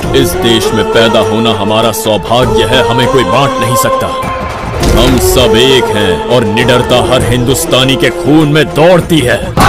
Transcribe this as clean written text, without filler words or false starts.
इस देश में पैदा होना हमारा सौभाग्य है, हमें कोई बांट नहीं सकता। हम सब एक हैं और निडरता हर हिंदुस्तानी के खून में दौड़ती है।